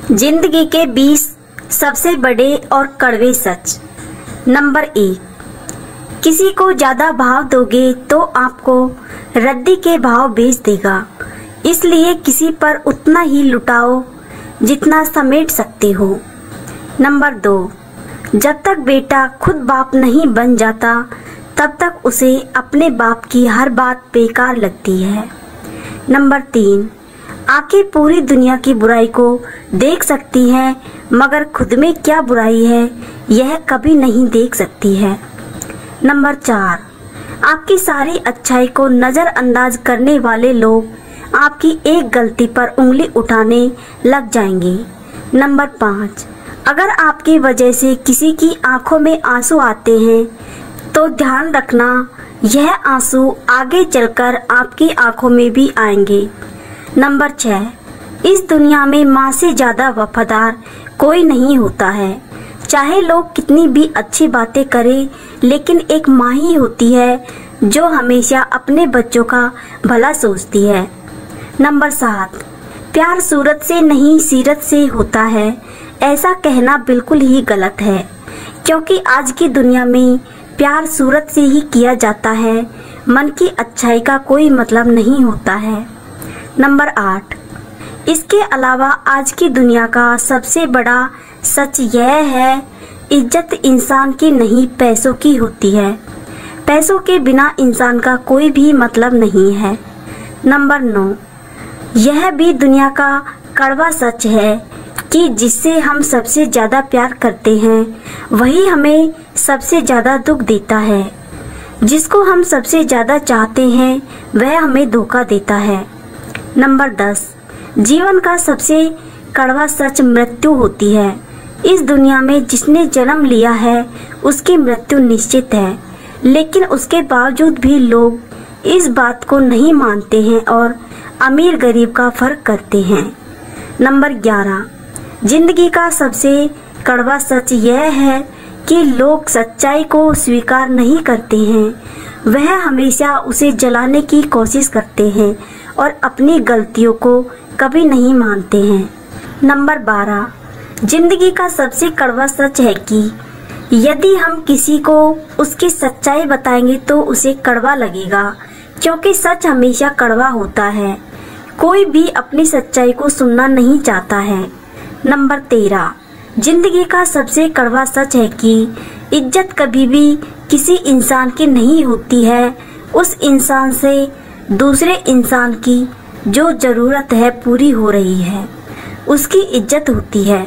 जिंदगी के 20 सबसे बड़े और कड़वे सच। नंबर 1, किसी को ज्यादा भाव दोगे तो आपको रद्दी के भाव बेच देगा, इसलिए किसी पर उतना ही लुटाओ जितना समेट सकते हो। नंबर 2, जब तक बेटा खुद बाप नहीं बन जाता तब तक उसे अपने बाप की हर बात बेकार लगती है। नंबर 3, आंखें पूरी दुनिया की बुराई को देख सकती हैं मगर खुद में क्या बुराई है यह कभी नहीं देख सकती है। नंबर 4, आपकी सारी अच्छाई को नजरअंदाज करने वाले लोग आपकी एक गलती पर उंगली उठाने लग जाएंगे। नंबर 5, अगर आपकी वजह से किसी की आंखों में आंसू आते हैं तो ध्यान रखना यह आंसू आगे चलकर आपकी आंखों में भी आएंगे। नंबर 6, इस दुनिया में माँ से ज्यादा वफादार कोई नहीं होता है। चाहे लोग कितनी भी अच्छी बातें करें, लेकिन एक माँ ही होती है जो हमेशा अपने बच्चों का भला सोचती है। नंबर 7, प्यार सूरत से नहीं सीरत से होता है, ऐसा कहना बिल्कुल ही गलत है, क्योंकि आज की दुनिया में प्यार सूरत से ही किया जाता है, मन की अच्छाई का कोई मतलब नहीं होता है। नंबर 8, इसके अलावा आज की दुनिया का सबसे बड़ा सच यह है, इज्जत इंसान की नहीं पैसों की होती है। पैसों के बिना इंसान का कोई भी मतलब नहीं है। नंबर 9, यह भी दुनिया का कड़वा सच है कि जिससे हम सबसे ज्यादा प्यार करते हैं वही हमें सबसे ज्यादा दुख देता है। जिसको हम सबसे ज्यादा चाहते हैं वह हमें धोखा देता है। नंबर 10, जीवन का सबसे कड़वा सच मृत्यु होती है। इस दुनिया में जिसने जन्म लिया है उसकी मृत्यु निश्चित है, लेकिन उसके बावजूद भी लोग इस बात को नहीं मानते हैं और अमीर गरीब का फर्क करते हैं। नंबर 11, जिंदगी का सबसे कड़वा सच यह है कि लोग सच्चाई को स्वीकार नहीं करते हैं, वह हमेशा उसे जलाने की कोशिश करते हैं और अपनी गलतियों को कभी नहीं मानते हैं। नंबर 12, जिंदगी का सबसे कड़वा सच है कि यदि हम किसी को उसकी सच्चाई बताएंगे तो उसे कड़वा लगेगा, क्योंकि सच हमेशा कड़वा होता है। कोई भी अपनी सच्चाई को सुनना नहीं चाहता है। नंबर 13, जिंदगी का सबसे कड़वा सच है कि इज्जत कभी भी किसी इंसान की नहीं होती है, उस इंसान से दूसरे इंसान की जो जरूरत है पूरी हो रही है उसकी इज्जत होती है।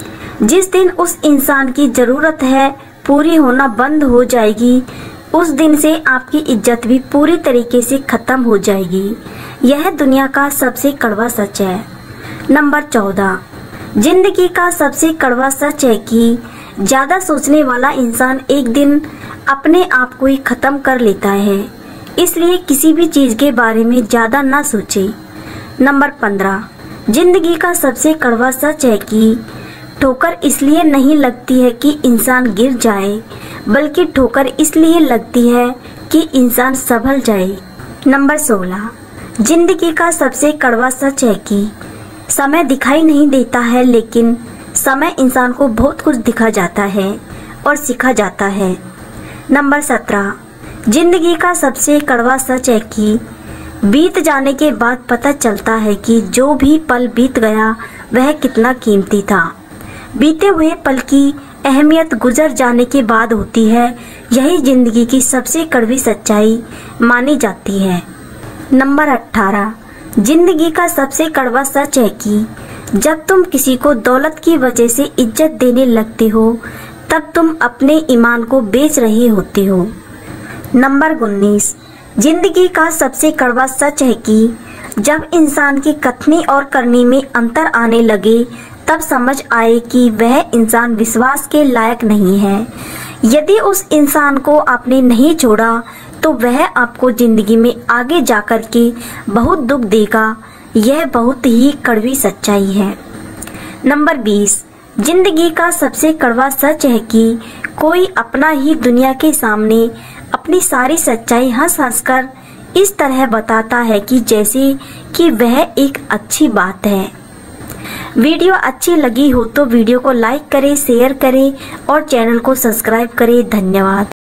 जिस दिन उस इंसान की जरूरत है पूरी होना बंद हो जाएगी, उस दिन से आपकी इज्जत भी पूरी तरीके से खत्म हो जाएगी। यह दुनिया का सबसे कड़वा सच है। नंबर 14, जिंदगी का सबसे कड़वा सच है कि ज्यादा सोचने वाला इंसान एक दिन अपने आप को ही खत्म कर लेता है, इसलिए किसी भी चीज के बारे में ज्यादा ना सोचे। नंबर 15, जिंदगी का सबसे कड़वा सच है कि ठोकर इसलिए नहीं लगती है कि इंसान गिर जाए, बल्कि ठोकर इसलिए लगती है कि इंसान संभल जाए। नंबर 16, जिंदगी का सबसे कड़वा सच है कि समय दिखाई नहीं देता है, लेकिन समय इंसान को बहुत कुछ दिखा जाता है और सिखा जाता है। नंबर 17, जिंदगी का सबसे कड़वा सच है कि बीत जाने के बाद पता चलता है कि जो भी पल बीत गया वह कितना कीमती था। बीते हुए पल की अहमियत गुजर जाने के बाद होती है, यही जिंदगी की सबसे कड़वी सच्चाई मानी जाती है। नंबर 18, जिंदगी का सबसे कड़वा सच है कि जब तुम किसी को दौलत की वजह से इज्जत देने लगते हो तब तुम अपने ईमान को बेच रहे होते हो। नंबर 19, जिंदगी का सबसे कड़वा सच है कि जब इंसान की कथनी और करनी में अंतर आने लगे तब समझ आए कि वह इंसान विश्वास के लायक नहीं है। यदि उस इंसान को आपने नहीं छोड़ा तो वह आपको जिंदगी में आगे जाकर के बहुत दुख देगा। यह बहुत ही कड़वी सच्चाई है। नंबर 20, जिंदगी का सबसे कड़वा सच है कि कोई अपना ही दुनिया के सामने अपनी सारी सच्चाई हंस हंस कर इस तरह बताता है कि जैसे कि वह एक अच्छी बात है। वीडियो अच्छी लगी हो तो वीडियो को लाइक करें, शेयर करें और चैनल को सब्सक्राइब करें। धन्यवाद।